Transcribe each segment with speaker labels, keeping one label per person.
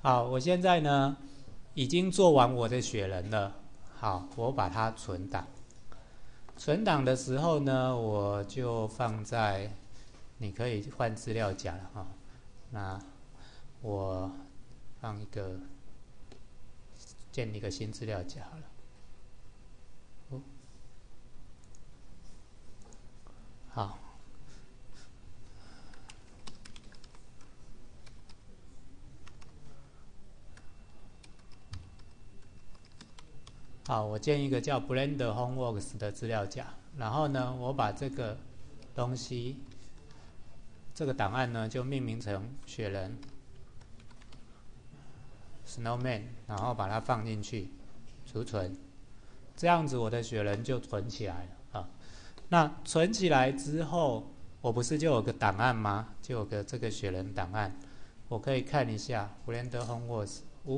Speaker 1: 好，我现在呢已经做完我的雪人了。好，我把它存档。存档的时候呢，我就放在，你可以换资料夹了哈。那我放一个，建立一个新资料夹好了。好，好，我建一个叫 Blender Homeworks 的资料夹，然后呢，我把这个东西，这个档案呢就命名成雪人 Snowman， 然后把它放进去，储存，这样子我的雪人就存起来了啊。那存起来之后，我不是就有个档案吗？就有个这个雪人档案，我可以看一下 Blender Homeworks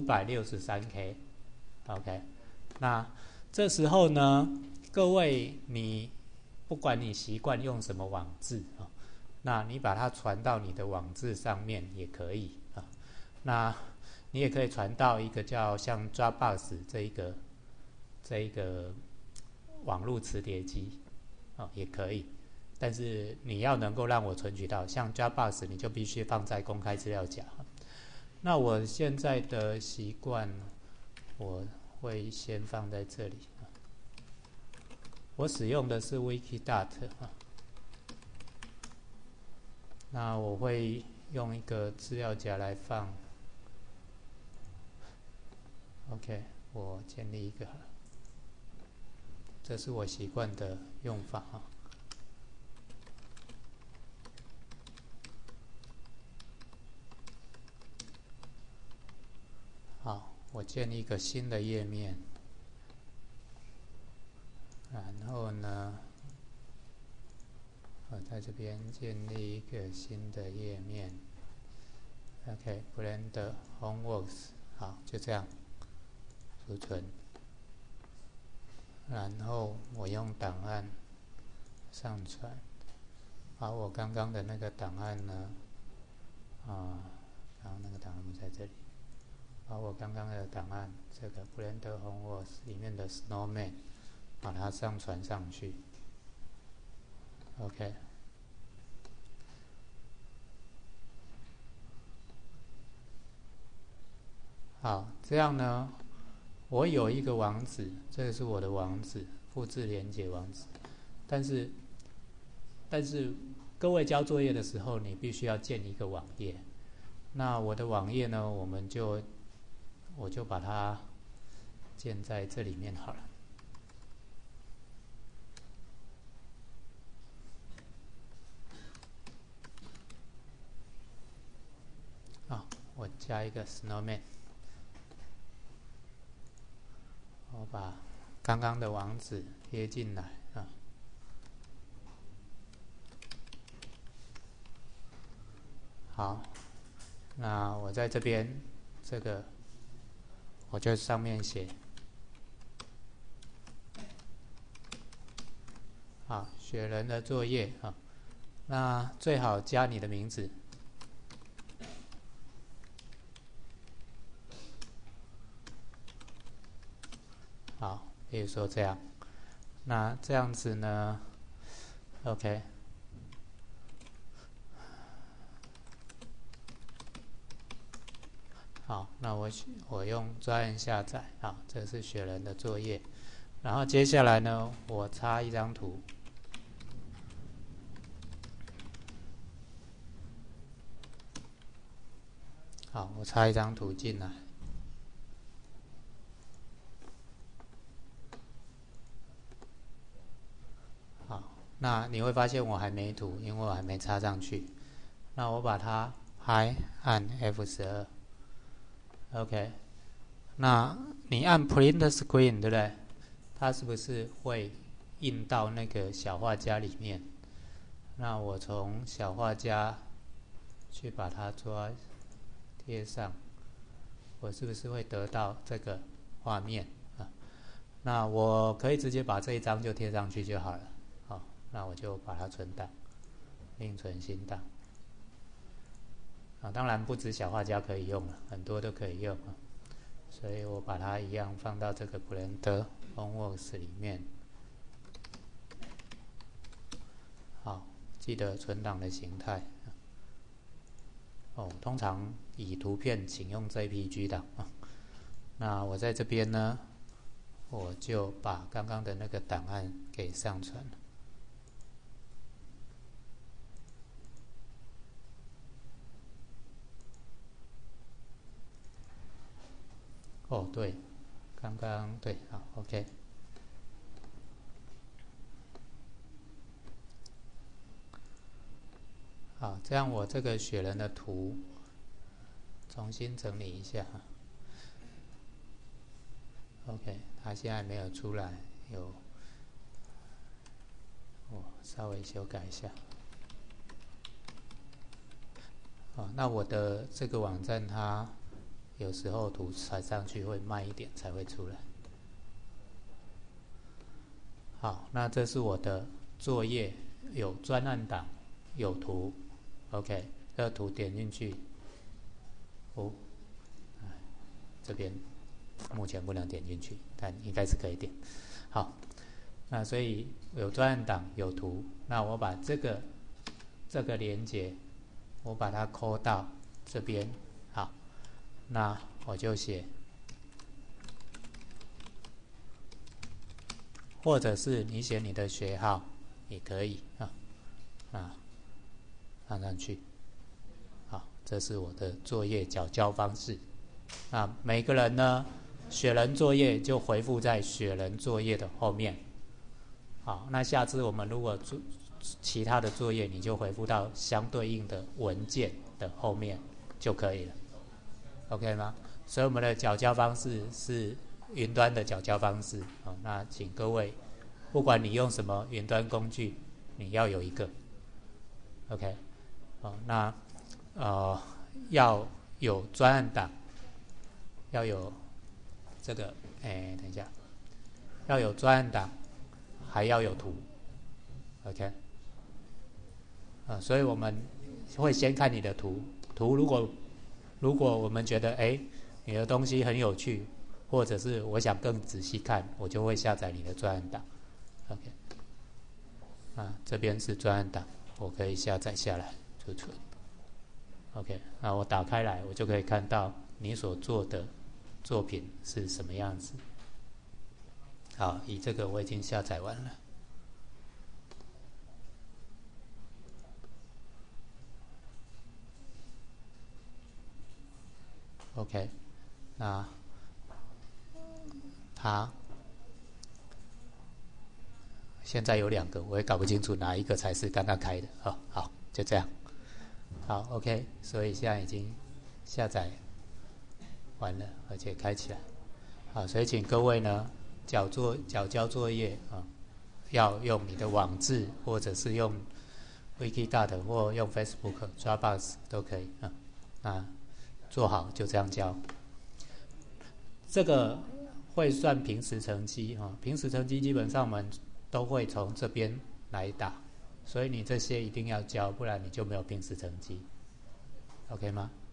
Speaker 1: 563K，OK。那这时候呢，各位你不管你习惯用什么网志啊，那你把它传到你的网志上面也可以啊。那你也可以传到一个叫像 Dropbox 这一个网络磁碟机啊，也可以。但是你要能够让我存取到，像 Dropbox 你就必须放在公开资料夹。那我现在的习惯，我会先放在这里。我使用的是 Wikidata 啊，那我会用一个资料夹来放。OK， 我建立一个，这是我习惯的用法啊。好，我建立一个新的页面，然后呢，我在这边建立一个新的页面。OK，Blender Homeworks， 好，就这样储存。然后我用档案上传，把我刚刚的那个档案呢，刚刚那个档案不在这里，把我刚刚的档案，这个 Blender Homeworks 里面的 Snowman， 把它上传上去。OK， 好，这样呢，我有一个网址，这个是我的网址，复制连结网址。但是各位交作业的时候，你必须要建一个网页。那我的网页呢，我就把它建在这里面好了。我加一个 Snowman， 我把刚刚的网址贴进来啊。好，那我在这边这个，我就上面写，好，雪人的作业啊，那最好加你的名字。好，比如说这样，那这样子呢 ，OK。好，那我用专案下载，好，这是雪人的作业。然后接下来呢，我插一张图。好，我插一张图进来。好，那你会发现我还没图，因为我还没插上去。那我把它按 F12。OK， 那你按 Print Screen 对不对？它是不是会印到那个小画家里面？那我从小画家去把它贴上，我是不是会得到这个画面啊？那我可以直接把这一张就贴上去就好了。好，那我就把它存档，另存新档。 当然不止小画家可以用了，很多都可以用所以我把它一样放到这个 Blender Homeworks 里面。好，记得存档的形态。通常以图片请用 JPG 档那我在这边呢，我就把刚刚的那个档案给上传了。对，刚刚对，好 ，OK。好，这样我这个雪人的图重新整理一下。OK， 它现在没有出来，我稍微修改一下。那我的这个网站它有时候图传上去会慢一点才会出来。好，那这是我的作业，有专案档，有图 ，OK， 这个图点进去，这边目前不能点进去，但应该是可以点。好，那所以有专案档，有图，那我把这个连结，我把它抠到这边，好，那我就写，或者是你写你的学号也可以放上去。好，这是我的作业缴交方式。那每个人呢，雪人作业就回复在雪人作业的后面。好，那下次我们如果做其他的作业，你就回复到相对应的文件的后面就可以了 ，OK 吗？所以我们的缴交方式是云端的缴交方式。那请各位，不管你用什么云端工具，你要有一个 ，OK。那要有专案档，要有这个，等一下，要有专案档，还要有图 ，OK。所以我们会先看你的图，如果我们觉得你的东西很有趣，或者是我想更仔细看，我就会下载你的专案档 ，OK。这边是专案档，我可以下载下来储存 ，OK。那我打开来，我就可以看到你所做的作品是什么样子。好，以这个我已经下载完了。OK， 那它现在有2个，我也搞不清楚哪一个才是刚刚开的。好，就这样。好 ，OK， 所以现在已经下载完了，而且开起来。好，所以请各位呢缴交作业要用你的网志，或者是用 Wikidata 或用 Facebook、Dropbox 都可以做好就这样交。这个会算平时成绩平时成绩基本上我们都会从这边来打，所以你这些一定要交，不然你就没有平时成绩 ，OK 吗？